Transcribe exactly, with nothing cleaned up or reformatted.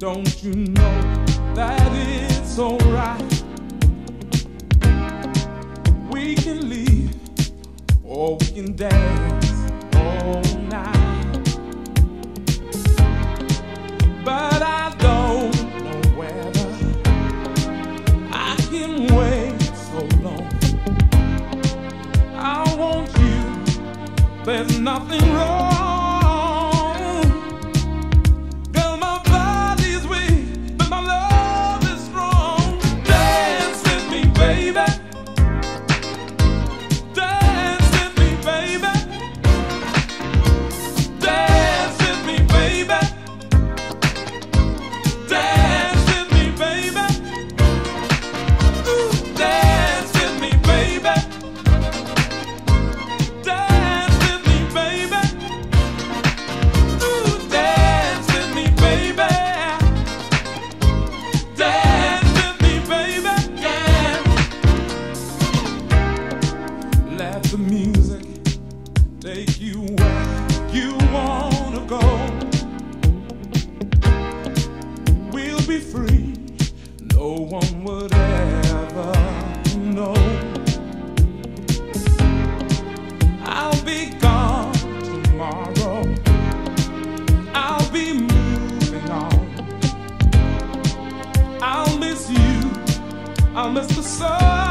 Don't you know that it's alright? We can leave or we can dance all night, but I don't know whether I can wait so long. I want you, there's nothing wrong. Let the music take you where you wanna go. We'll be free, no one would ever know. I'll be gone tomorrow, I'll be moving on. I'll miss you, I'll miss the sun.